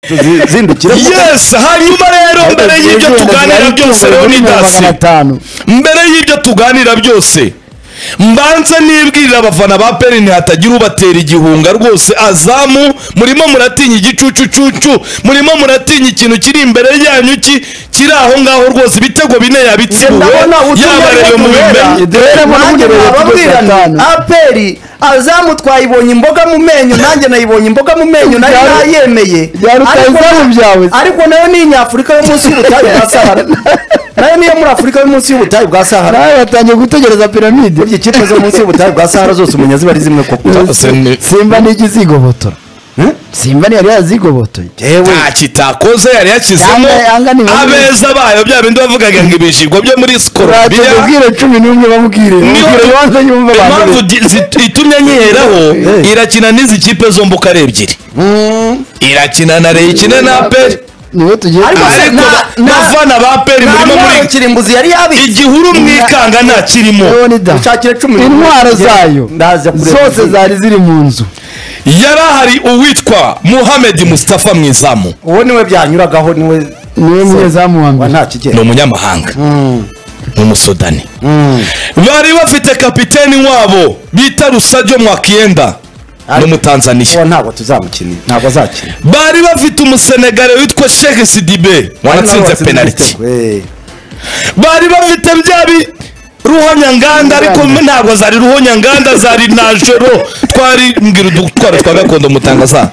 zindukira. Yes, hanyuma rero mbere y'ibyo tuganira byose rero ni dasi. Mbere y'ibyo tuganira byose mbanza nibwirira abafana ba Peri ntihatagira ubatera igihunga rwose. Azamu murimo muratinya igicucucucu, murimo muratinya ikintu kiri imbere yanyu kiri aho ngaho rwose. Ibitego bine yabitsibuwe yabareyo mu bimenye. Dore babwirana Aperi Azamu twayibonye imboga mu menyo, nanjye nayibonye imboga mu menyo, nayo yemeye. Ariko nayo ni Nyafurika yo munsi y'ubutayu bwa Sahara. Nayo niyo muri Afurika yo munsi y'ubutayu bwa Sahara. Nayo batangiye gutegereza piramide. Ibyo kipe zo munsi y'ubutayu bwa Sahara zose umunyazi bari zimwe koko. Simba n'igizigobotora. Simba yari yazigobotoye. Nta kitakoze yari yakizemo abeza bayo bya bindi bavugaga ngo ibishigwa byo muri Scorpia. Ubwire 11 bamubwire. Ubwire wanze yumva abantu. Itumye nyiheraho irakina n'izi kipe zombi uko ari ebyiri. Irakina na Reyikina na Peri. Niwe tugiye navana ba Peri muri kirimbuzi yari yabi. Igihuru mwikanga nta kirimo. Ushakire 10 intwaro zayo zose zari ziri mu nzu. Yarahari uwitwa Mohamed Mustafa Mwizamu. Uwo niwe byanyuragaho niwe Mwizamu wangu. Ni umunyamahanga. Umusudani. Bari bafite kapiteni wabo bita Rusajo Mwakienda. No mutanzania. Ntabwo tuzamukinira. Ntabwo azakina. Bari bafite umusenegale witwa Sheikh Sidibe wanatsinze penalty. Bari bafite byabi Ruhonyanganda ariko ntabwo zari Ruhonyanganda zari najoro twari mbwira dutwara twagakondo mutangaza.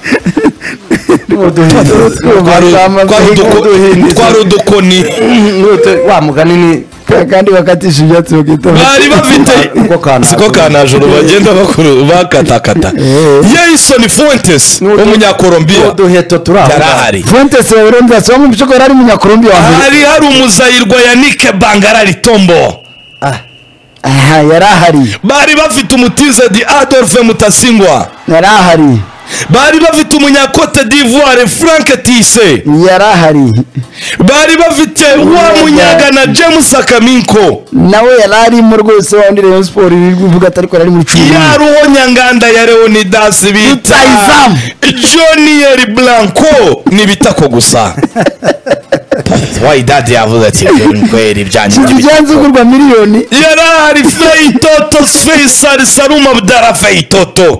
Twarudukoni wa mugani ni kandi bakatisha ibyatsi bagita. Bari bafite siko kanajoro bagenda bakuru bakatakata. Jason Fuentes umunyakolombia duheto turaho. Yarahari. Fuentes yaronda so mu bicoko ari umunyakolombia wa mbere. Hari umuzayirwa Yannick Bangara Ratomboye. Yarahari. Bari bafite umutiza di Adolphe Mutasingwa. Yarahari. Bari bafite umunyakote d'Ivoire Frank Tisse. Yarahari. Bari bafite wa munyaga na James Akaminko. Nawe yarari mu rwose wa Rayon Sport bivuga ariko ari muri 10. Ya Ruhonyanganda ya Leonidas bita Jonier Blanco ni bitako gusa. Why dad yavuze ati kweri byanje byanze kugurwa miliyoni. Yarahari Feitoto Faisal Salum Abdara Feitoto.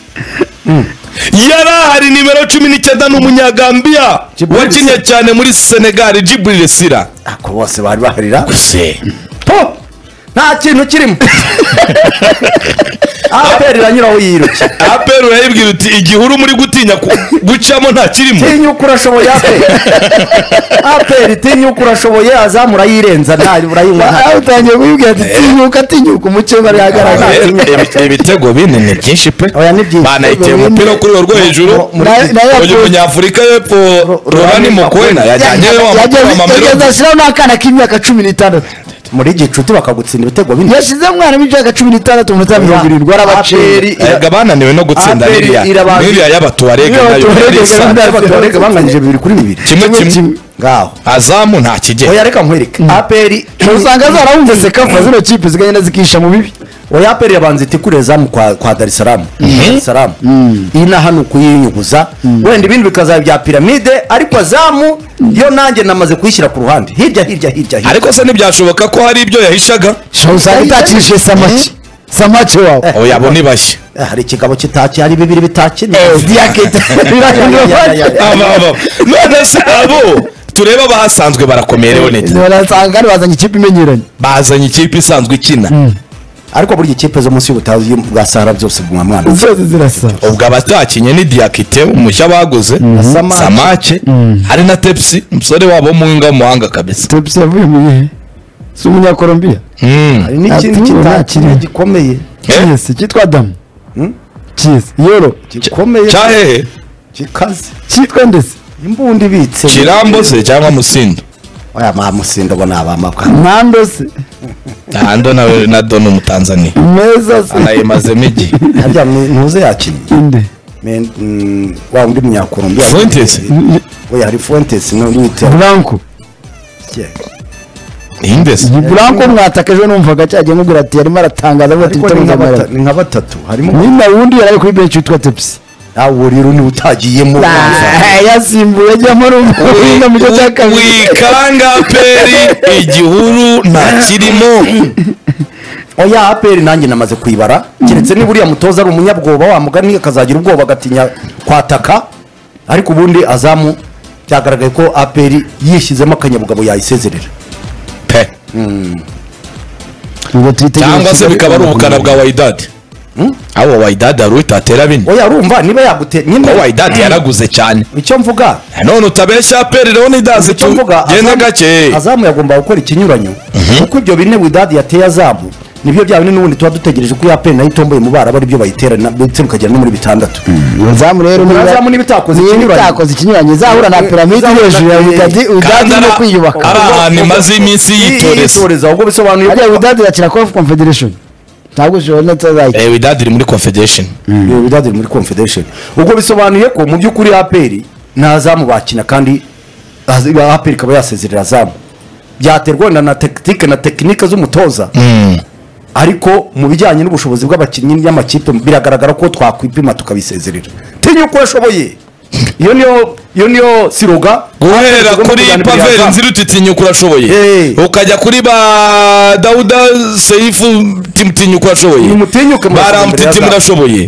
Yarahari nimero 19 n'umunyagambia wakinye cyane muri Senegal Djibril Sira. Ako bose bari baharira guse nta kintu kirimo. Aperi ranyuraho yiruki. Aperi urayibwira uti igihuru muri gutinya gucamo nta kirimo. Tinyuka urashoboye Aperi tinyuka urashoboye Azamura yirenza ntari urayibona. Utangiye kubibwira ati tinyuka umuce bari hagaragara. Ibitego binini byinshi pe. Oya ni byinshi. Bana iteye umupira kuri urwo hejuru. Uyu munyafurika y'epfo Robani Mokwena yajyanyeyo amamero. Yageze n'akana k'imyaka 16. Muri gicuti bakagutsinda ibitego bine. Yashize mwana w'imyaka 16 umunota 70 arabaceri. Gabananiwe no gutsinda Niria y'abatuarega nayo. Abatuarega banganyije 2-2. Kimwe ngaho. Azamu nta kigero. Oya reka nkwereke. Aperi usanga zarahunze sekafa zino chipe ziganye zikisha mu bibi. Oya Aperi yabanze itikureza mu kwa Dar es Salaam. Dar es Salaam. Ina hano kuyinyuguza. Wenda ibindi bikaza bya piramide ariko Azamu yo nanjye namaze kuyishyira ku ruhande. Hirya. Ariko se ntibyashoboka ko hari ibyo yahishaga. Usanga itakishe Samache wao. Oya bo nibashye. Hari ikigabo kitaki hari bibiri bitaki. Diakete. None se abo tureba bahasanzwe barakomerewe neza. Barasanga bazanye ikipe imenyeranye. Bazanye ikipe isanzwe ikina. Ariko buri ikipe zo munsi y'ubutayu bwa Sahara byose bw'umwana. Zose zirasa. Ubwo abatakinye ni Diakite umushya baguze. Samache. Hari na Tepsi umusore wabo muhinga muhanga kabisa. Tepsi yavuye mu gihe. Si umunyakolombia. Hari n'ikindi kitakiri gikomeye. Yes, kitwa Adam. Cheers. Yoro. Gikomeye. Cyahe. Kikaze. Kitwa ndese. Imbundi bitse. Kirambo se cyangwa Musindo. Oya Musindo bona abamaka. Nando se. Nando nawe na Dono mu Tanzania. Meza se. Anayimaze miji. Harya ntuze yakinye. Inde. Wa undi munyakolombia. Fuentes. Oya hari Fuentes no nyite. Blanco. Indes. Blanco mwatakaje numvaga cyagiye mubwira ati yarimo aratangaza ngo ni nka batatu harimo ni na wundi yari kuri bench yitwa Tepsi. awo rero ni utagiyemo yasimbuye ajyamo rumwe mu cyo cyakabiri wikanga aperi igihuru ntakirimo. oya aperi nanjye namaze kwibara keretse niba uriya mutoza ari umunyabwoba wa mugani akazagira ubwoba agatinya kwataka ariko ubundi azamu byagaragaye ko aperi yishyizemo akanyabugabo yayisezerera pe cyangwa se bikaba ari ubukana bwa Wydad. Abo Wydad ari utatera bine. oya urumva niba yagutera nyine Wydad yaraguze cyane. icyo mvuga none utabeshya aperi rero nidaze genda gake. azamu yagomba gukora ikinyuranyo kuko ibyo bine Wydad yateye azamu nibyo bya bine n'ubundi tuba dutegereje ko yaperi nayo itomboye mu bara bari byo bayitera ndetse bukagera no muri bitandatu. azamu rero azamu nibitakoze ikinyuranyo zahura na piramide hejuru ya Wydad no kwiyubaka ari ahantu imaze iminsi yitoreza. ubwo bisobanuye ko Wydad irakina CAF Confederation ntabwo ushobora tuzayita Wydad iri muri Confederation. Wydad iri muri Confederation ubwo bisobanuye ko mu by'ukuri aperi nazamu bakina kandi aperi kaba yasezerera azamu byaterwa na tekinike z'umutoza ariko mu bijyanye n'ubushobozi bw'abakinnyi y'amakipe biragaragara ko twakwipima tukabisezerera tinyuko yashoboye iyo niyo siroga guhera kuri Pavel Nziruti tinyuko urashoboye ukajya kuri ba Dauda Seifu tinyuko urashoboye baramutiti murashoboye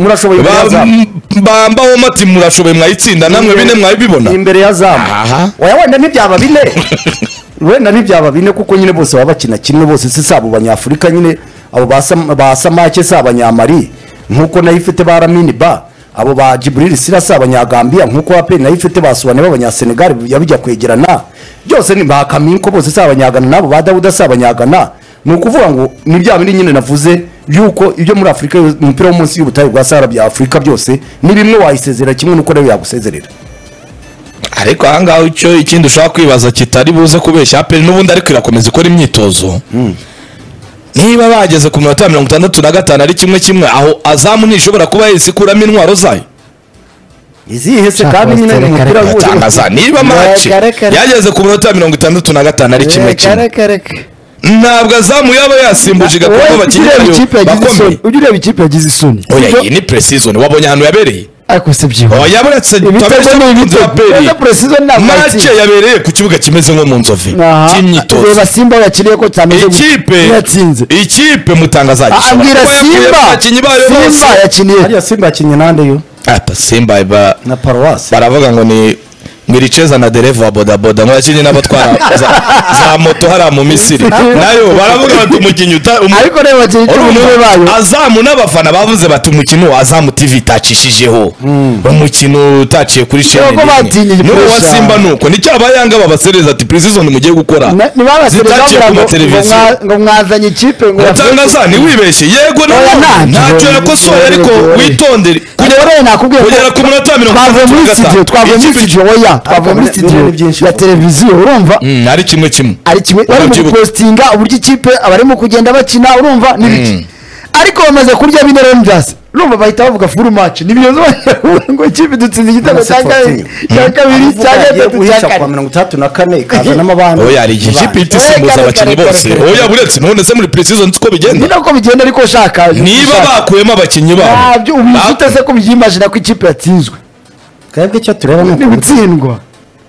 bambaho mati murashoboye mwayitsinda namwe bine mwabibona imbere ya zamu oya wenda ntibyaba bine wenda ntibyaba bine kuko nyine bose baba bakina kimwe bose si sabo banyafurika nyine abo basamake si abanyamari nkuko nayo ifite ba Lamine Ba abo ba Jibril Sira si abanyagambia nkuko aperi nayo ifite basuwane b'abanyasenegal yabijya kwegerana byose ni ba Kaminko bose si abanyagana nabo ba Dauda si abanyagana ni ukuvuga ngo ni bya bindi nyine navuze yuko ibyo muri Afurika umupira wo munsi y'ubutayu bwa Sahara bya Afurika byose ni bimwe wayisezera kimwe nuko nayo yagusezerera. ariko ahangaho icyo ikindi ushaka kwibaza kitari buze kubeshya aperi n'ubundi ariko irakomeza ikora imyitozo. niba bageze ku minota 65 ari kimwe aho azamu ntishobora kuba yisikuramo intwaro zayo izihese kandi nyine umupira w'utangaza niba match yageze ku minota 65 ari kimwe ntabwo azamu yaba yasimbuje gakondo bakinnyi bakomeye ujye ikipe yagize isoni oya iyi ni pre-season wabonye ahantu yabereye ariko se byiho oya buretse match yabereye ku kibuga kimeze nko mu nzove cy'imyitozo reba Simba yakiriye ko cyameze yatsinze ikipe mutangaza abwira Simba yakiniye hariya Simba yakinye nande yo Simba iba na Paroisse baravuga ngo ni ngiricheza na dereva wa bodaboda ngo yakinye n'abatwara za moto hara mu Misiri nayo baravuga bati umukinyi ariko reba bakinyi bayo azamu n'abafana bavuze bati umukino azamu TV tacishijeho umukino utaciye kuri chaîne n'uwo wa Simba nuko ni cyabayanga babasereza ati pre-season mugiye gukora zitaciye ku televiziyo ngo mwazanye ikipe ngo yatangaza ni wibeshye yego ntacyo yakosoye ariko witondere kugera ku munota 35 twavuye muri studio oya twavuye muri studio ya televiziyo urumva ari kimwe bari mu postinga uburyo ikipe abarimo kugenda bakina urumva n'ibiki ariko bamaze kurya bine Rangers urumva bahita bavuga full match nibiyozo ngo ikipe dutsinze igitego cya kabiri cya gatatu cya kwa 34 ikaza n'amabandi oya ari ikipe itisimbuza abakinnyi bose oya buretse none se muri pre-season tuko bigenda niko bigenda ariko shaka niba bakuyemo abakinnyi babo nabyo ubifite se ko byimagina ko ikipe yatsinzwe kabwe cyo tureba no gutsindwa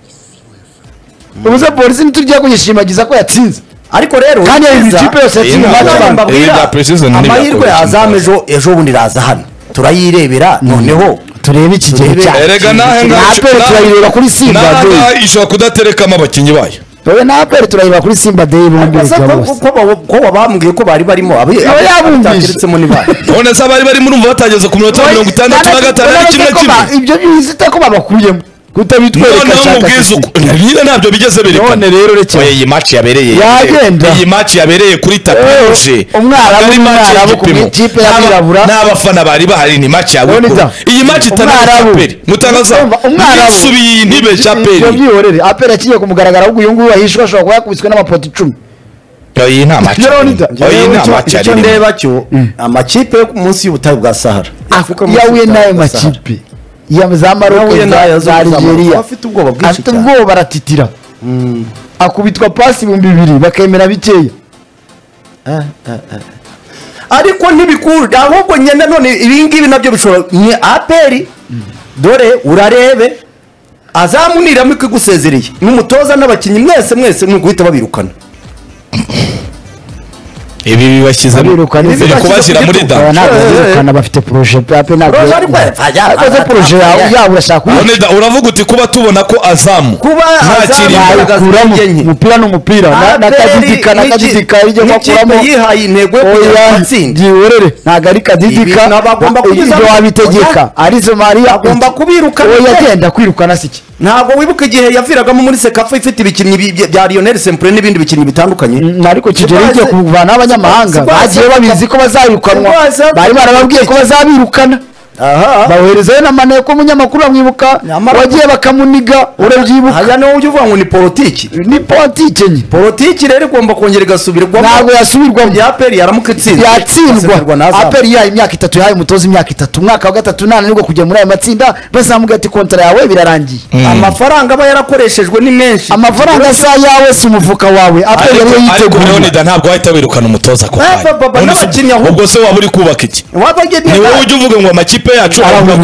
ubuze polisi nitujya kuyishimagiza ko yatsinze ariko rero kandi ikipe yose yatsinze amahirwe azamejo ejo bundi raza hano turayirebera noneho turebe iki gihe cyane erega nahe turayireba kuri Simba Day ishobora kudaterekamo abakinnyi bayo oya napere turayireba kuri Simba Day bombi ko bambwiye ko bari barimo yabumbiritsemo nibari none se bari barimo urumva batageze ku minota 65 ari kimwe ibyo bizita ko babakuyemo kutabitwereka nyine ntabyo bigeze berekana none rero reke iyi match yabereye yagenda iyi match yabereye kuri tapuje umwarabu ku ikipe y'abirabura n'abafana bari bahari ni match yawe iyi match itanaperi mutangaza umwarabu subiye intibe chapeli ibyo byihorere apera kiye kumugaragara ahubwo uyu nguyu ahishwa ashobora kuba yakubiswe n'amapoto 10 iyi nta match iyi nta match icyo ndeba cyo amakipe yo munsi y'ubutayu bwa Sahara yawe nayo makipe ya za Maroc za Algeria afite ubwoba bwinshi cyane afite ubwoba baratitira akubitwa pasi 2000 bakemera bikeya ariko ntibikunda ahubwo nyene none ibingibi nabyo bishobora ni aperi dore urarebe azamuniramo ikigusezereye n'umutoza n'abakinnyi mwese guhita babirukana. ibi bibashyize biri kubashyira muri da ntabwo bafite projet pe ntabwo akoze projet yawe urashaka uravuga uti kuba tubona ko azamu umupira n'umupira nakadidika iryo bakuramo yihaye intego yo gutsinda giwerere ntabwo ari kadidika ibyo wabitegeka arizo Maria agomba kubirukana yagenda kwirukana siki ntabwo wibuka igihe yaviragamo muri Sekafa ifite ibikinnyi bya Lionel Sempure n'ibindi bikinnyi bitandukanye ariko kigero cyo kuvana abanyamahanga bagiye babizi ko bazayirukanwa bari barababwiye ko bazabirukana bawerezayo n'amaneko umunyamakuru bamwibuka wagiye bakamuniga urabyibuka haya niwo ujya uvuga ngo ni politiki nye politiki rero igomba kongera igasubirwamo ntabwo yasubirwamo ya aperi yaramuka yatsindwa aperi yahaye imyaka 3 yahaye umutoza imyaka 3 umwaka wa gatatu nane nibwo kujya muri aya matsinda bazamuga ati kontra yawe birarangiye amafaranga aba yarakoreshejwe ni menshi amafaranga sa yawe si umufuka wawe aperi yari yiteguye ntabwo wahita wirukana umutoza ko ubwo se waba uri kubaka iki ni wowe ujya uvuga ngo amakipe yacu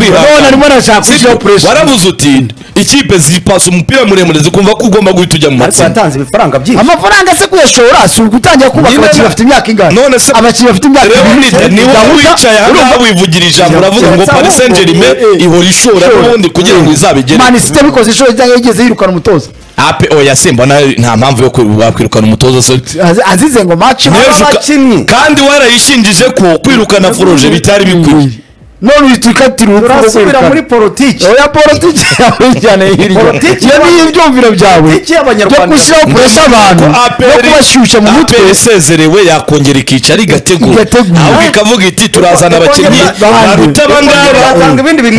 warabuze uti ikipe zipasa umupira muremure zikumva ko ugomba guhita ujya mu matsinda yatanze ibifaranga byinshi amafaranga se kuyashora si ugutangira kubaka abakinnyi bafite imyaka ingana none se abakinnyi bafite imyaka ni wowe wicaye ahangaha wivugira ijambo uravuga ngo Paris Saint-Germain ihora ishora n'ubundi kugira ngo izabigere Man City bikoze ishora cyangwa yigeze yirukana umutoza oya simba nta mpamvu yo kwirukana umutoza se azize ngo match abakinnyi kandi warayishinjije ko kwirukana Foroje bitari bikwiye none uyitukatira urasubira muri politiki oya politiki yawe cyane hirya iyo ibyumviro byawe byo gushyiraho kuresa abantu no kubashyushya mu mutwe isezerewe yakongera ikicara igategura ahubwo ikavuga iti turazana abakinnyi baruta abangaba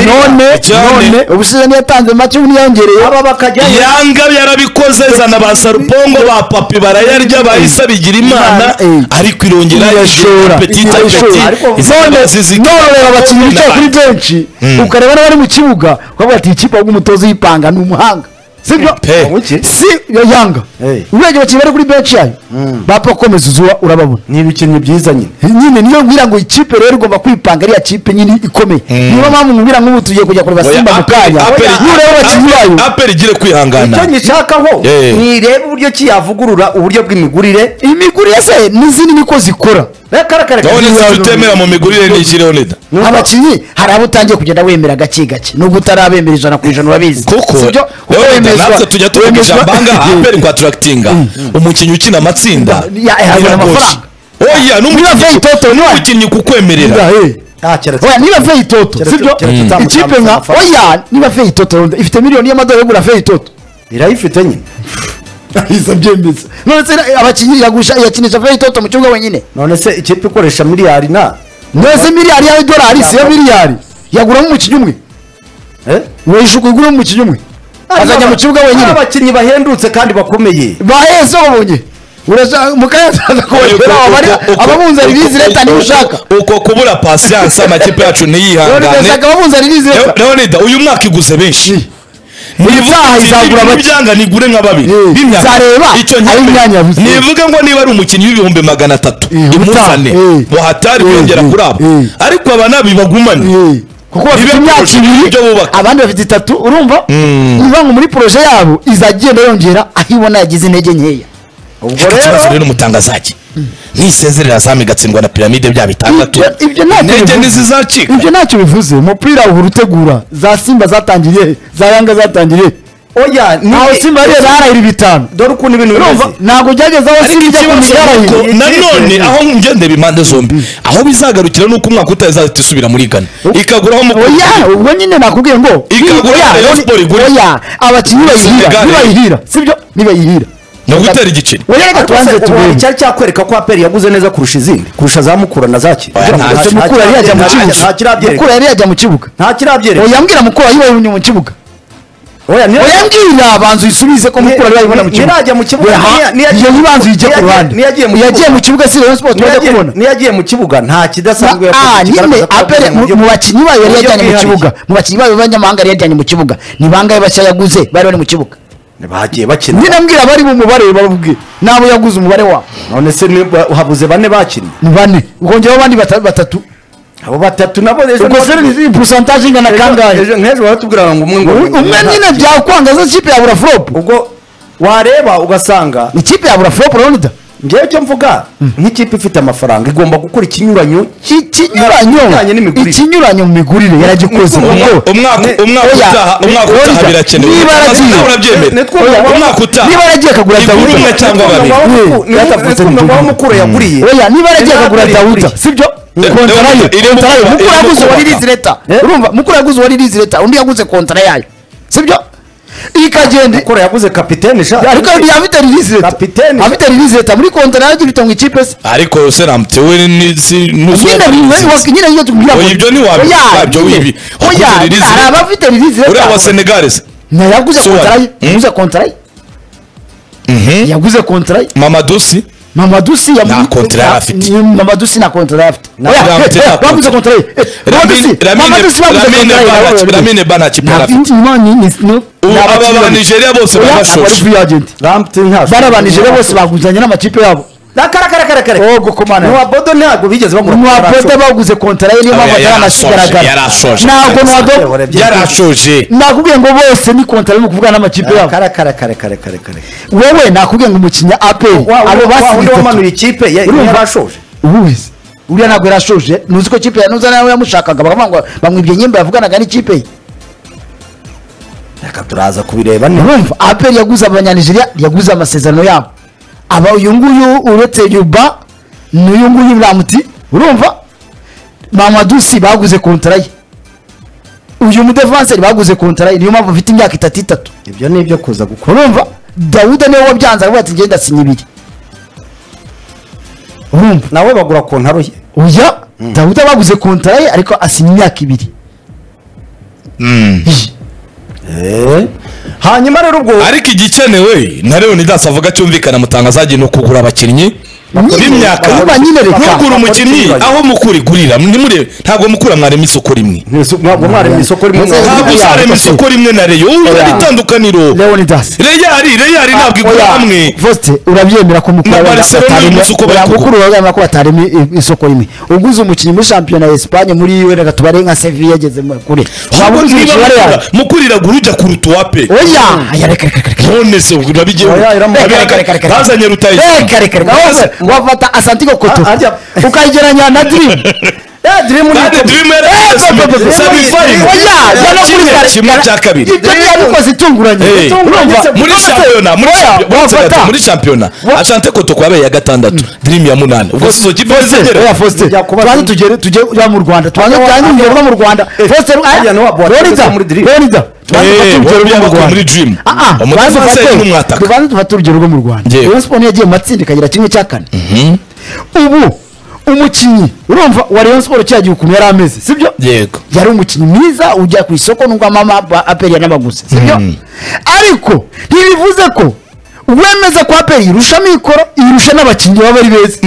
none ubushize niyatanze make uniyongereye yanga yarabikoze zana ba Sarupongo ba Papi barayarya bahise bigira imana ariko irongera yashora petite abakinnyi bicaye kuri benshi ukareba n'abari mu kibuga ukavuga ati ikipe y'umutoza uyipanga ni umuhanga sibyo si yanga urebye abakinnyi bari kuri benshi yayo bapakomeza uzuba urababona ni ibikinnyi byiza nyine niyo ngira ngo ikipe rero igomba kwipanga ariya kipe nyine ikomeye niyo mpamvu mubwira nk'ubu tugiye kujya kureba Simba mu kanya nureba abakinnyi bayo aperi igire kwihangana icyo ngishakaho nirebe uburyo ki yavugurura uburyo bw'imigurire imigurire se n'izindi niko zikora none se tutemera mu migurire n'ikiriho nida abakinnyi hari abo utangiye kugenda wemera gake nubwo utarabemera 100% urabizi kuko natwe tujya tuvugisha banga aperi kwa tractinga umukinnyi ukina amatsinda yahabona amafaranga oya n'umukinnyi kukwemerera niba Fei Toto sibyo ikipe nka oya niba Fei Toto ifite miliyoni y'amadolari yo gura Fei Toto irayifite nyine iza byemeza none se abakinnyi yakinisha Fei Toto mu kibuga wenyine none se ikipe ikoresha miliyari nose miliyari y'amadolari si yo miliyari yaguramo umukinnyi umwe wishuka igura umukinnyi umwe azajya mu kibuga wenyine abakinnyi bahendutse kandi bakomeye baheze babonye mukayazaza kubera ababunza ribizi leta niba ushaka uko kubura patience amakipe yacu ntiyihangane ababunza ribizi leta Leonida uyu mwaka iguze benshi nizaha izagura ababyanga nigure nka babiri zareba ari imyanya yabuze nivuga ngo niba ari umukinnyi w'ibihumbi 300 imuzane buhatari kwongera kuri abo ariko aba nabi bagumane kuko bafite imyaka ibiri abandi bafite 3 urumva niba ngo muri projet yabo izagenda yongera ahibona yagize intege nkeya ubwo rero n'umutangazaji nisezerera zami gatsindwa na piramide bya bitandatu intege nizizacika ibyo ntacyo bivuze umupira uhuru utegura za Simba zatangiriye za Yanga zatangiriye oya naho Simba yari yarahira 5 dore ukuntu ibintu bimeze ntabwo byageze aho Simba ijya kumujyarahira nanone aho ngende bimande zombi aho bizagarukira nuko umwaka utazahita isubira muri Ghana ikaguraho oya ubwo nyine nakubwiye ngo ikagura abakinnyi bayihira sibyo nibayihira no gutera igiciro oya tuanze tubone cyari cyakwereka ko aperi yaguze neza kurusha izindi kurusha za Mukura na zaki Mukura yari yajya mu kibuga Mukura yari yajya mu kibuga nta kirabyereka oya mbwira Mukura yibaye mu kibuga oya mbwira banzu isubize ko Mukura yari yibona mu kibuga nirajya mu kibuga niyo yibanzu yije ku ruhande yagiye mu kibuga si Rayon Sport wajya kubona niyagiye mu kibuga nta kidasanzwe nyine aperi mu bakinnyi bayo yari yajyanye mu kibuga mu bakinnyi bayo b'abanyamahanga yari yajyanye mu kibuga ni bangaye bashya yaguze bari mu kibuga bagiye bakina nyine mbwira bari mu mubare bavuge nabo yaguze umubare wa none se habuze 4 bakina ni 4 ukongeraho abandi 3 abo batatu nabo ejo ubwo se ni pourcentage ingana kangahe ejo nk'ejo baratubwira ngo umwe nyine byakwangaza ikipe ya bura flop ubwo wareba ugasanga ikipe ya bura flop Leonidas ngewe cyo mvuga nk'ikipe ifite amafaranga igomba gukora ikinyuranyo mu migurire yaragikoze umwaka utaha birakenewe niba yaragiye kagura Dawuda cyangwa niba mukuru yaguriye niba yaragiye kagura Dawuda sibyo kontara mukuru yaguze wari rizi leta urumva mukuru yaguze wari rizi leta undi yaguze kontara yayo sibyo ikagenda mukuru yaguze kapiteni sha ariko yafite release leta kapiteni afite release leta muri kontara yagiye bitonga ikipe se ariko se ramtewe ni nyine iyo tubwira ibyo ni wabyo wibi hari abafite release leta uriya wa Senegal yaguze kontara yaguze kontara yaguze kontara Mamadusi na kontara afite Mamadusi na kontara afite baguze kontara Lamine Bana kipera afite aba Nigeria bose babashoje bara ba Nigeria bose baguzanye n'amakipe yabo kare ogo komana no abodo ntago bigeze bamura no abodo baguze kontara ye niyo mpamvu ataranagaragara ntago no abodo yarashoje nakubwiye ngo bose ni kontara mu kuvugana n'amakipe yabo kare wewe nakubwiye ngo umukinya APR abo basi wamanuye ikipe yarashoje ubuze uriya ntabwo yarashoje nuzi ko ikipe yanuza nawe yamushakaga bakavuga ngo bamwibye nyimba yavuganaga n'ikipe ye reka turaza kubireba urumva APR yaguze abanyanigeria yaguze amasezerano yabo aba uyu nguyu uretse Yuba n'uyu nguyu Ramuti urumva Mamadusi baguze kontara ye uyu mudefenseur baguze kontara ye niyo mpamvu afite imyaka 3 ibyo ni ibyo kuza gukora urumva Dawuda niwe wabyanze avuga ati ngenda sinyibiri urumva nawe bagura kontara ye oya Dawuda baguze kontara ye ariko asinya imyaka 2 hanyuma rero ubwo ariko igikenewe na Leonidas avuga cyumvikana mutangazaje no kugura abakinnyi b'imyaka kugura umukinnyi aho mukuri gurira nimure ntabwo mukura mwarema isoko rimwe ntabwo mwarema isoko rimwe ntabwo mwarema isoko rimwe na Reyo uritandukaniro Leonidas Reyari ntabwo igura hamwe Voste urabyemera ko mukura ko batarema isoko rimwe uguze umukinnyi muri championnat ya Espagne muri wenda tubare nka Sevilla yageze kure mukurira guruja kuruta wape oya reka none se urabigiye bazanye rutayi wafata Asantigo Koto ukageranya na Dream Dream muri championnat Asante Koto kwabe ya gatandatu Dream ya 8 ubwo sizo kibeze ya Foster twanze tujye ya mu Rwanda twanze cyangwa mu Rwanda Foster Leonidas muri Dream tubanze dufata urugero rwo mu Rwanda Rayon Sport yagiye matsinda ikagira kimwe cya kane ubu umukinnyi urumva wa Rayon Sport cyagiye ukuntu yari ameze sibyo yego yari umukinnyi mwiza ujya ku isoko nubwo mama APR yanabaguze sibyo ariko ntibivuze ko wemeza ko APR irusha mikoro irusha n'abakinnyi baba ari beza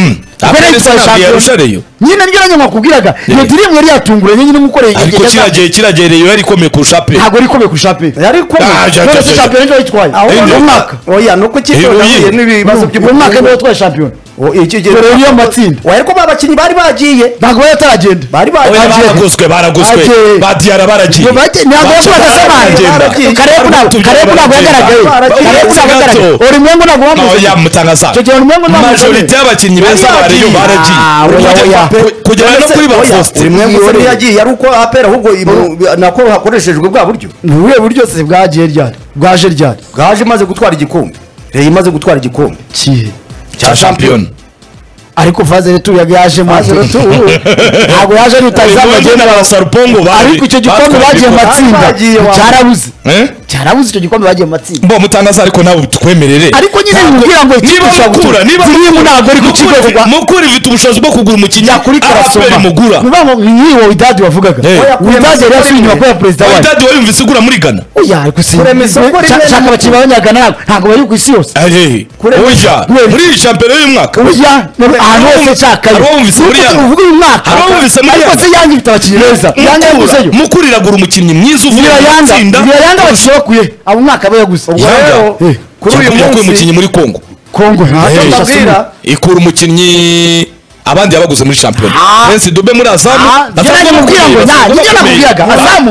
nyine nibyo nanjye mwakubwiraga iyo Dream yari yatunguranye nyine mukoreye ariko kiragereye yari komeye kurusha APR ntabwo ari komeye kurusha APR yari komeye kurusha champion cyo yitwaye umwaka oya nuko cyitwaye n'ibibazo by'umwaka niwe yatwaye champion iki gihe rero matsinda ariko babakinnyi bari bagiye ntabwo bataragenda bari baraguzwe badiyara baragiye ntabwo yakoraga Karebu ntabwo yagaragaye uri mwengo ntabwo oya mutangaza majority y'abakinnyi beza bariyo baragiye kugera no kuri ba Faustin uri mwengo wari yagiye ari uko APR ahubwo nako hakoreshejwe bwa buryo ubuye buryo se bwaje ryari maze gutwara igikombe imaze gutwara igikombe cya champion ariko faze retour yaje maze ntabwo yaje rutazamagenda na Sarupongo ariko icyo gikombe bagiye matsinda cyarabuze icyo gikombe bagiye matsinda mbo mutangaza ariko nawe twemerere ariko nyine mubwira ngo niba ntabwo ari ku kigo mukuri bifite ubushobozi bwo kugura umukinnyi kuri karasoma mugura niba niwo Widadi wavugaga Widadi yari yasubiye kwa president wa Widadi wayumvise igura muri Ghana oya ariko si shaka abakinnyi b'abanyagana ntabwo bari ku isi yose oya muri champion y'umwaka oya ahantu hose cyakaye uvuga uyu mwaka ariko se yanjye ifite abakinnyi beza yanjye yaguzeyo mukuri iragura umukinnyi mwiza uvuye gutsinda yanga bashokuye abo mwaka bayaguze kuri uyu munsi umukinnyi muri Kongo ikura umukinnyi abandi yabaguze muri shampiyona Prince Dube muri Azamu njye mubwira ngo njye nakubwiraga Azamu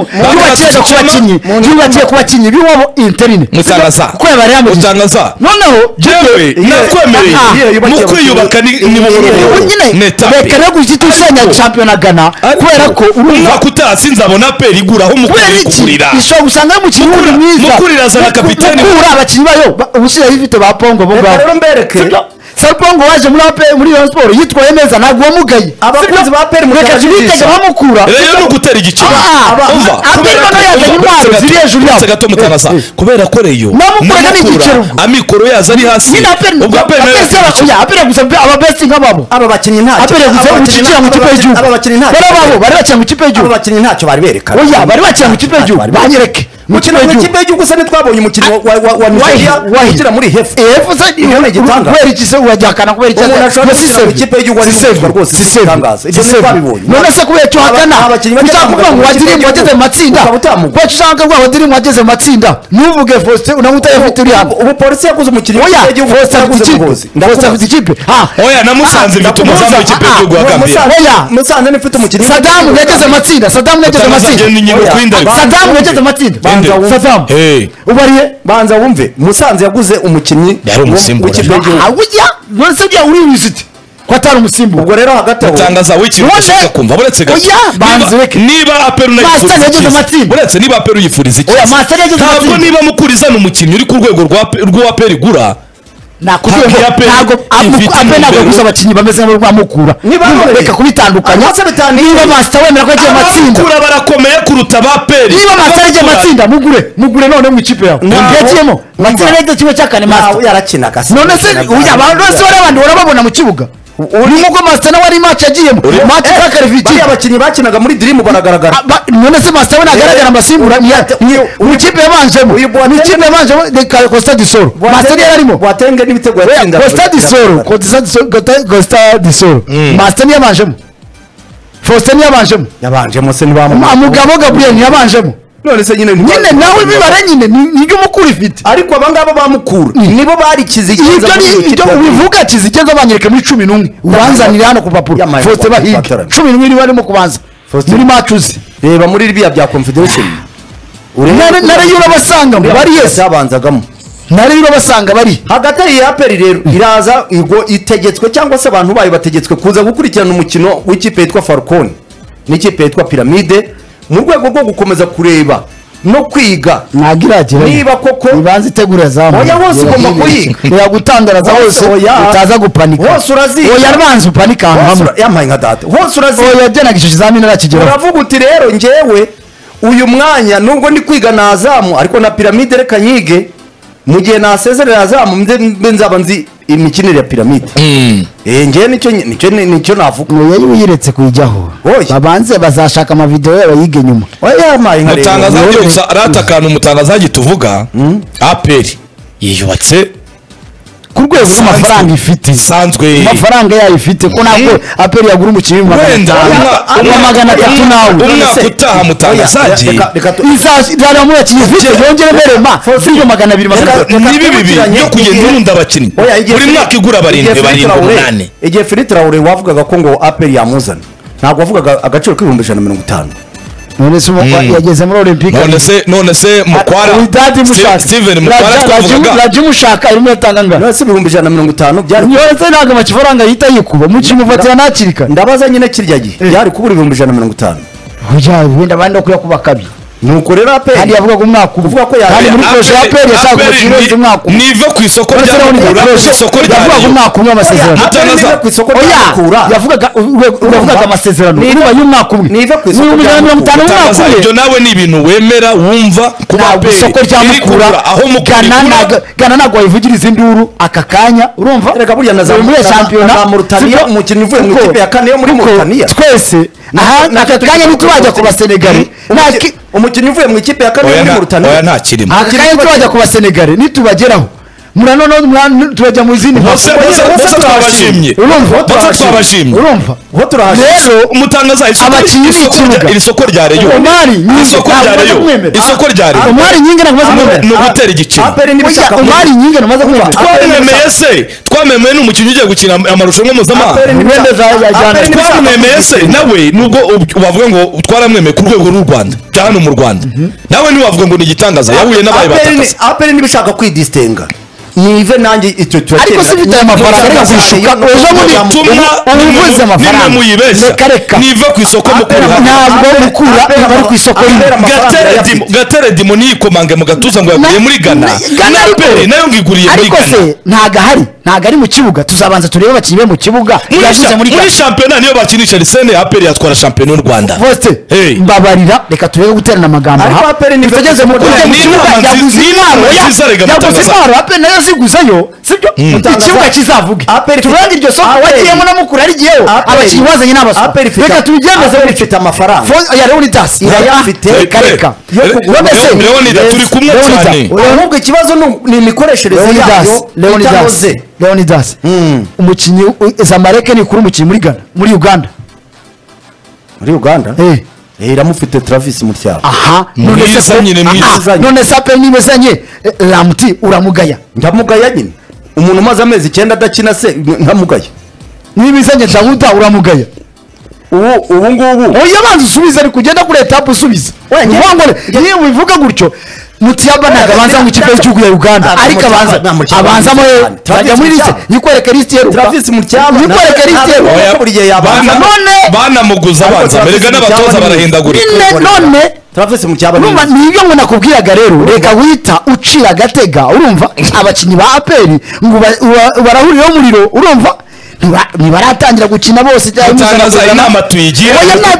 yubakiye ku bakinnyi biwabo interine mutangaza ko yabarira mu mutangaza noneho jewe nakwemereye mu kwiyubaka ni buhoro nyine reka no gushyitusanya shampiyona Ghana kubera ko urumva kutasi nzabona peri iguraho mu kurira ishobora gusanga umukinnyi wundi mwiza mukurira za kapiteni kura abakinnyi bayo ubushize bifite ba Pongo bo bwa rero mbereke Sarpongo waje muri Rayon Sport yitwaye neza ntabwo wamugaye abakunzi ba peri reka tubitege bamukura rero no gutera igiciro umva aperi no yazanye intwaro ziri hejuru yawe gato mutangaza kubera ko reyo namukuraga n'igiciro amikoro yaza ari hasi ubwo aperi gusa aba best nk'ababo aba bakinnyi ntacyo aperi gusa ukikira mu kipe y'igihugu aba bakinnyi ntacyo bari bakira mu kipe y'igihugu aba bakinnyi ntacyo bari berekana oya bari bakira mu kipe y'igihugu banyereke mukino w'ikipe y'igihugu se ntitwabonye umukino wa Nigeria ukina muri hefu se igitanga kubera iki se urajyakana kubera iki umuntu ashobora gukina mu ikipe y'igihugu ari save rwose sitangaza ibyo twabibonye none se kubera cyo hakana ushaka kuvuga ngo wadirimwe wageze mu matsinda ko ushaka kuvuga wadirimwe wageze mu matsinda nuvuge Faustin unamutaye afite uri hano ubu polisi yaguze umukino w'ikipe y'igihugu Faustin afite ikipe oya namusanze mfite umuzamu w'ikipe y'igihugu wa Gambia oya musanze nifite umukino Saddam yageze mu matsinda Saddam yageze mu matsinda Saddam ubariye banza wumve musanze yaguze umukinnyi w'ikipe y'igihugu none se ujya uri wisiti ko atari umusimbu ubwo rero hagati aho utangaza w'ikintu ushaka kumva buretse gato niba aperi buretse niba aperi uyifuriza iki ntabwo niba mukurizana umukinnyi uri ku rwego rwa aperi igura ntabwo gusa abakinnyi bameze nk'abamukura reka kubitandukanya niba masita wemera ko yagiye matsinda abamukura barakomeye kuruta abaperi niba masita yagiye matsinda mugure none mu ikipe yawe yagiyemo matsinda neza kimwe cya kane masita yarakinaga none se abantu bose barabandi urababona mu kibuga nubwo masita nawe ari match yagiyemo match kakariviki bari abakinnyi bakinaga muri dream baragaragara none se masita we nagaragara amasimbura mu ikipe yabanjemo mu ikipe yabanjemo Costa di Soro masita yari arimo watenge n'ibitego yatsinda Costa di Soro masita yabanjemo Faustin yabanjemo se mugabo Gabriel yabanjemo none se nyine nawe bibare nyine nibyo mukuru ifite ariko abangaba bamukura nibo bari kizigeza ibyo ubivuga kizigeza banyereka muri 11 ubanzanira hano ku papuro Faustin bahiga 11 barimo kubanza muri matchuzi reba muri ribiya bya confederation nare yura basanga bari yese yabanzagamo nare yura basanga bari hagati ya aperi rero iraza ngo itegetswe cyangwa se abantu bayo bategetswe kuza gukurikirana umukino w'ikipe yitwa Falcon n'ikipe yitwa Pyramide mu rwego rwo gukomeza kureba no kwiga nagiragira niba koko ibanze itegura zamu oya hose ugomba kuyiga ya gutandaraza hose utaza gupanika hose urazi oya rwanze upanika hamwe yamaye nka data hose urazi oya byenagisho kizamini narakigera uravuga uti rero ngewe uyu mwanya nubwo ndi kwiga na Azamu ariko na Pyramide reka nyige mu gihe nasezerera Azamu mbe nzaba nzi imikinire ya Pyramide ngewe nicyo navuga oya yiretse kujyaho babanze bazashaka ama video bayige nyuma oya maye nka mutangaza gutsa aratakana umutangaza gituvuga aperi yiyubatse ku rwego rw'amafaranga ifite sanzwe amafaranga yayo ifite ko ntabwo aperi yagura umukinnyi mu magana 300 nawe umwaka utaha mutangazaje izara mu yakinnyi ifite yongere merema firiyo 200 nibi bibi yo kugenda urunda abakinnyi buri mwaka igura barindwi 8 igihe Philippe Traoré wavugaga ko ngo aperi yamuzana ntabwo wavugaga agaciro k'150 none se yageze muri Olympique none se mukwara Steven mukwara twavuga mushaka irimo yatanganga none se 150 byari yose ntago amafaranga yita yikuba mu kimufatira nakirika ndabaza nyine kirya gihe byari kubura 150 oya wenda bandi okuya kubakabye nuko rero aperi kandi yavuga ko umwaka uvuga ko kandi muri projet ya aperi yashaka umukinnyi umwaka niva ku isoko ry'akura isoko yavuga ko umwaka umwe amasezerano atanaza ku isoko ry'akura yavugaga amasezerano niba y'umwaka umwe niva ku isoko ry'akura ibyo nawe ni ibintu wemera wumva kuba aperi isoko ry'akura aho Gana nagwa yivugiriza induru aka kanya urumva reka burya naza muri championnat na Mauritania umukinnyi uvuye mu ikipe ya kane yo muri Mauritania twese aha aka kanya nitubajya ku Basenegali umukinnyi uvuye mu ikipe ya kane yo muri Mauritania oya nta kirimo aka kanya nitubajya ku Basenegali nitubageraho murano turajya mu zindi bose twabashimye bose twabashimye urumva rero umutangaza iri soko rya Rayon isoko rya Rayon Omari nyinge namaze kumwemera no gutera igiciro Omari nyinge namaze kumwemera twamemeye n'umukinnyi ugiye gukina amarushanwa mpuzamahanga twamemeye se nawe nubwo bavuga ngo twaramwemeye ku rwego rw'u Rwanda cyane mu Rwanda nawe ntiwavuga ngo ni igitangaza yahuye n'abaye batatu aperi nibishaka kwidistenga nive nanjye icyo ariko si bitaye amafaranga reka kwishuka ejo muri ubuvuze amafaranga niva ku isoko mukuru ntabwo mukura bari ku isoko gateredimo niyikomange mu gatuza ngo yaguye muri Ghana nayo ngiguriye muri Ghana ariko se ntago ari mu kibuga tuzabanza turebe abakinnyi be mu kibuga yavuze muri shampiyona niyo bakinisha Lisene aperi yatwara shampiyona y'u Rwanda bose mbabarira reka turebe guterana amagambo aha tugeze mu kibuga yaguze impano aperi nayo ziguzayo sibyo ikibuga kizavuga tuvuge iryo soko wagiyemo na mukuru arigiyeho abakinnyi bazanye n'abasoko reka tubigendeze bifite amafaranga ya Leonidas irayafite kareka Leonidas turi kumwe cyane ahubwo ikibazo ni imikoreshereze yayo Leonidas umukinnyi Zamalek ni kuri umukinnyi muri Uganda iramufite Travis Mutyaba aha none sape nimezanye Ramti uramugaya ndamugaya nyine umuntu umaze amezi 9 adakina se nkamugaya nimezanye Dawuda uramugaya ubu ngubu oya banza usubiza ari kugenda kuri etape usubiza wangore niyo bivuga gutyo Mutyaba nagabanza mu kipe cy'ugu ya Uganda ariko abanza mo tajya muri liste yikwereka liste yeru Travis Mutyaba yikwereka liste yeru buriye yabanza none banamuguza abanza berega n'abatoza barahindagura none Travis Mutyaba urumva nibyo ngo nakubwiraga rero reka wita ucira gatega urumva abakinnyi ba aperi ngo barahurira umuriro urumva ntibaratangira gukina bose cyangwa inama tuyigira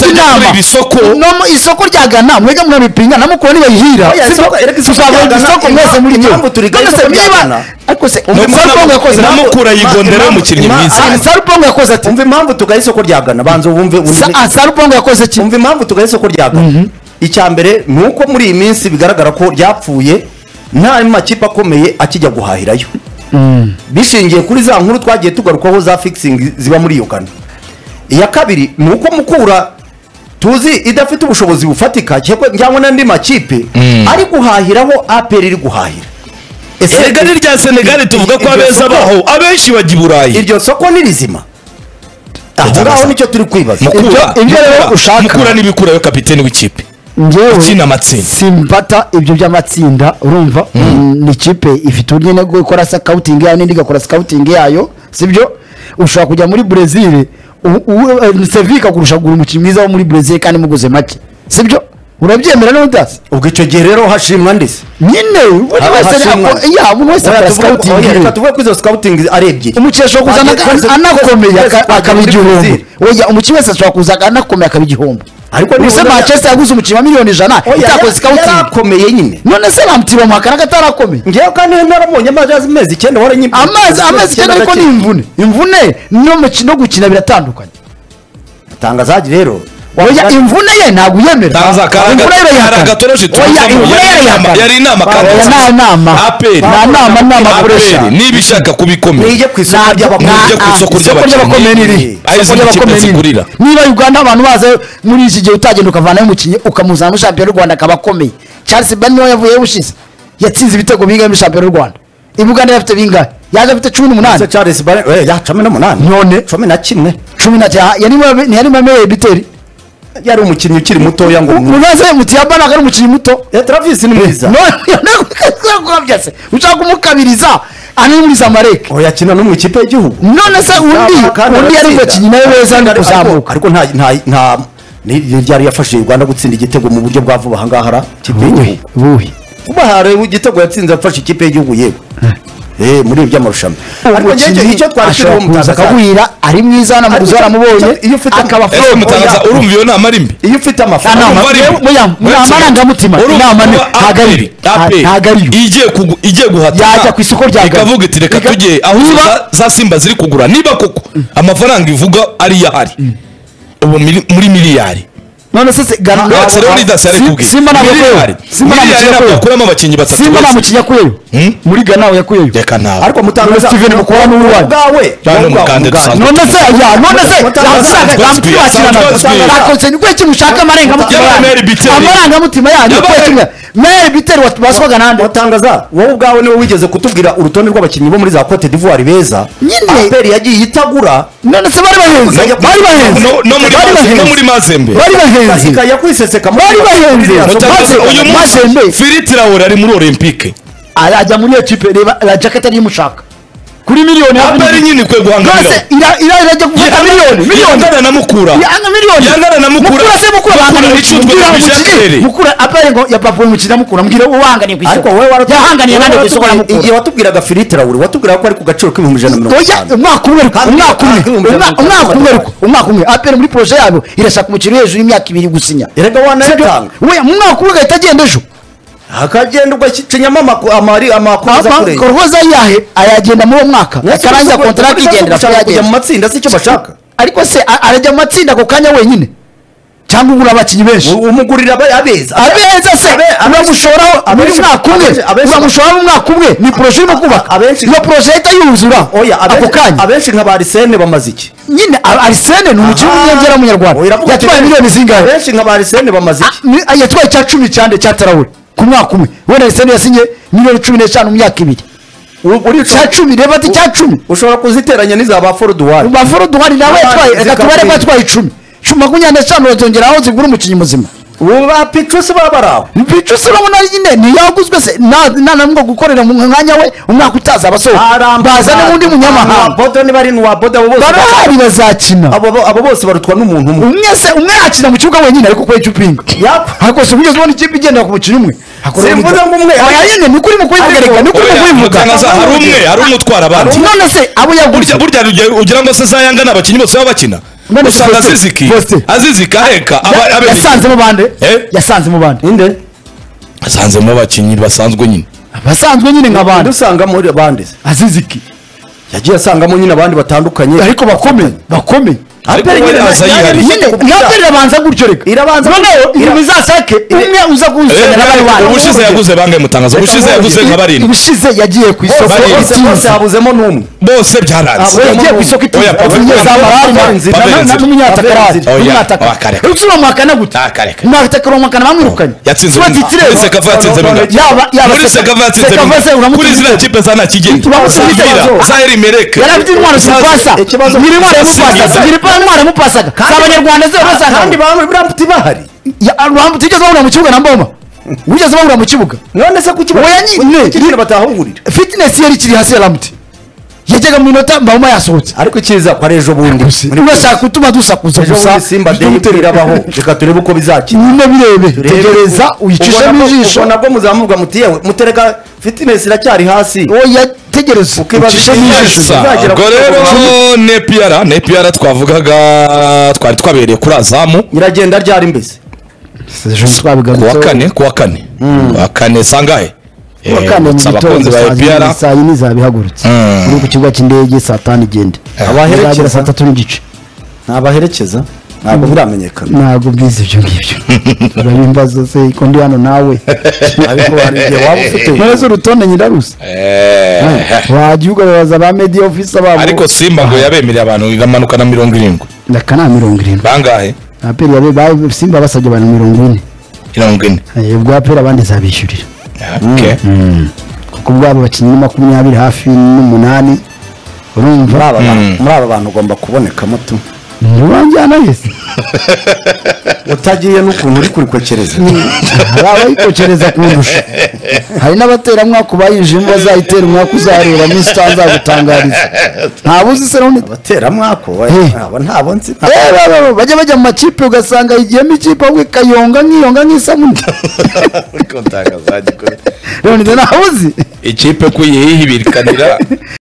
isoko rya Ghana mwega murabipinga namukora nibayihira tuzabona isoko mwese muri byo ariko se Sarpongo yakoze namukura yigondera umukinnyi mwiza Sarpongo yakoze ati umva impamvu tugaye isoko rya Ghana banza ubumve Sarpongo yakoze ati umva impamvu tugaye isoko rya Ghana icyambere nuko muri iyi minsi bigaragara ko ryapfuye nta makipe akomeye akijya guhahirayo bishingiye kuri za nkuru twagiye tugarukaho za fixing ziba muri Uganda iya kabiri nuko mukura tuzi idafite ubushobozi bufatika cyangwa n'andi makipe ari guhahiraho APR iri guhahira Senegal rya Senegal tuvuga ko abeza baho abenshi bajya Burayi iryo soko ni rizima aho nicyo turi kwibaza ibyo rero ushaka mukura n'ibikurayo kapiteni w'ikipe ukina amatsinda simpata ibyo by'amatsinda urumva ni ikipe ifite uburyo no gukora scouting yayo n'indi gakora scouting yayo sibyo ushobora kujya muri Brazil Sevilla kurusha gura umukinnyi mwiza wo muri Brazil kandi muguze make sibyo urabyemera no udasi ubwo icyo gihe rero hashimwa ndise nyine umuntu wese akora scouting reka tuvuge ko izo scouting ari ebyiri umukesho kuzana anakomeye akabigihombo oya umukinnyi wese ashobora kuza anakomeye akabigihombo ariko ni se Manchester yaguze umukinnyi wa miliyoni 100 itakoze scouting yarakomeye nyine none se bamutiba mu hakana gatarakomeye ngiye kandi narabonye amezi 9 waranye amezi 9 ariko ni imvune no mukino gukina biratandukanye tangazaji rero oya imvune ye ntago yemera aragatoroje yari inama kandi nama pressure niba ishaka kubikomera nije ku isoko ry'abakomeye niri niba Uganda abantu baza muri iki gihe utagenda ukavana y'umukinyi ukamuzana mu champion y'u Rwanda akabakomeye Charles Bano yavuye bushize yatsinze ibitego bingahe mu champion y'u Rwanda Uganda yafite bingahe yaje afite 18 Charles Bano ya 18 none 11 yari mameye biteri yari umukinnyi ukiri muto yango munaze Mutyaba nagari umukinnyi muto Travis ni mwiza byase ushaka kumukabiriza ani muri Zamalek oya kina no mu ikipe y'igihugu none se undi yari umukinnyi nawe weza ndi kuzamuka ariko nta ryari yafashije Uganda gutsinda igitego mu buryo bwa vuba hangahara kipe y'igihugu kuba hari igitego yatsinze afashe ikipe y'igihugu yego muri by'amarushanwa ariko icyo twashira umutaza akagwira ari mwiza na muruzo aramubonye iyo ufite akaba mutaza urumva iyo nama rimbi iyo ufite amafaranga amaranga mutima inama ntagari igiye guhatana yajya ku isoko rya ikavuga iti reka tujye aho za Simba ziri kugura niba koko amafaranga ivuga ari yahari ubu muri miliyari none se Simba ntabwo yakuyeyo bakuramo abakinnyi batatu Simba nta mukinnyi yakuyeyo muri Ghana yakuyeyo reka ntawe ariko mutangaza Steven mukora n'uwanyu none se bakoze ni kweki mushaka amarangamutima yanyu Mary Biteri baswaga nande mutangaza wowe ubwawe niwe wigeze kutubwira urutonde rw'abakinnyi bo muri za Cote d'Ivoire beza Aperi yagiye itagura none se bari bahenze no muri Mazembe bari bahenze ikajya kwiseseka bari bahenze uyu Mazembe Philippe Traoré ari muri Olympique arajya muri equipe reba la jacket ari mushaka kuri miliyoni Aperi nyine kwe guhanganira irajya gufata miliyoni yangana na Mukura se Mukura Aperi ngo yapavuye mu kiza Mukura mbwira uhanganiye ku isoko ariko wowe yahanganiye nande ku isoko na Mukura igihe watubwiraga Philippe Traoré watubwira ko ari ku gaciro k'150 umwaka umwe Aperi muri projet yabo irashaka umukino hejuru y'imyaka 2 gusinya erega wanayatanga we umwaka umwe gahita ejo akagenda ugacinyamo amakoza kure korhoza yahe ayagenda muri mwaka akarangira contract igendera kujya mu matsinda si cyo bashaka ariko se arajya mu matsinda ko kanya wenyine cyangwa ugura abakinyi benshi umugurira abeza se uramushoraho muri mwaka umwe uramushoraho mu mwaka umwe ni projet irimo kubaka iyo projet itayuzura ako kanya abenshi nka Arsene bamaze iki nyine Arsene ni umukinnyi w'umwengera w'umunyarwanda yatwaye miliyoni zingahe abenshi nka Arsene bamaze iki yatwaye cya 10 cyande cya Traoré ku mwaka umwe wenda Arsene yasinye miliyoni 15 mu myaka 2 uri cya 10 reba ati cya 10 ushobora kuziteranya n'iza ba Forduari nawe yatwaye reka tubare ko yatwaye 10 25 bazongeraho zigura umukinnyi muzima uba Pichus babaraho Pichus urabona nyine ntiyaguzwe se nanamwe gukorera mu mwanya we umwaka utaza abasohoka bazane n'undi munyamahanga bodo ni bari nuwa bodo abo bose barahari bazakina abo bose barutwa n'umuntu umwe akina mu kibuga wenyine ariko kwe cyupinga ariko se ugeze ubona ikipe igenda ku mukino umwe simvuze ngo umwe ayine ni kuri mu kwigereka ni kuri mu kwivuga hari umutwara abandi none se abo yagurya burya ugira ngo se zayangana abakinnyi bose babakina usanga aziziki aheka yasanze mu bande inde asanze mu bakinnyi basanzwe nyine nk'abandi dusanga muri bande aziziki yagiye asangamo nyine abandi batandukanye ariko bakomeye Aperi nyine banza gutyo reka irabanza noneho inyuma izasake umwe uza kuzana n'abari wandi ubushize yaguze bangaye mutangaza ubushize yaguze nka barindwi ubushize yagiye ku isoko bose habuzemo n'umwe bose byaranze yagiye ku isoko n'umunyatakarari utsuma mwakana gute mwakana mwakana bamwirukanye yatsinze muri Sekava yatsinze muri Sekava yatsinze kuri zina kipe za nakigenda Zahiri Mereke yarafite intwaro zipasa nyiri intwaro y'umupasa nyiri intwaro y'umupasaga abanyarwanda ze basanga kandi bamwe bahari tigeze bahura mu kibuga na mboma wigeze bahura mu kibuga none se ku kibuga nyine batahungurira fitness yari kiri hasi ya Ramti yajyaga mu minota mboma yasohotse ariko kiza kwa rejo bundi urashaka gutuma dusakuza gusa Simba irabaho reka turebe uko bizakina nyine birebe tegereza uyicishe mu jisho nabwo muzamuvuga mutiyewe mutereka fitness iracyari hasi oya tegereza ukicishe mu jisho ubwo rero nepiara twavugaga twari twabereye kuri azamu iragenda ryari mbese kuwa kane sangahe abakunzi ba EPR saa yini zabihagurutse uri ku kibuga cy'indege saa 5 igende abaherekeza saa 3 n'igice nabaherekeza ntabwo biramenyekana ntabwo bwize ibyo ngibyo urabimbaza se ko ndi hano nawe ariko hari igihe waba ufite none urutonde nyirarusa wagiye baza ba media officer babo ariko Simba ngo yabemereye abantu igamanuka na 70 ndakana 70 bangahe Aperi yabe Simba basabye abantu 40 ubwo Aperi abandi zabishyurira kuko ubwabo bakinnyi 20 hafi n'8 urumva muri aba bantu ugomba kubonekamo tu ntiwanjyana yese utagiye n'ukuntu uri kurikokereza hari abayikokereza kundusha hari n'abateramwaka bayinjiyemo bazayitera umwaka uzareba minsi utazagutangariza ntabuzi se n'undi abateramwaka aba ntabwo nzi bajya mu makipe ugasanga igiyemo ikipe ahubwo ikayonga nk'isabune kontangaza none ntabuzi ikipe kuyihibirikanira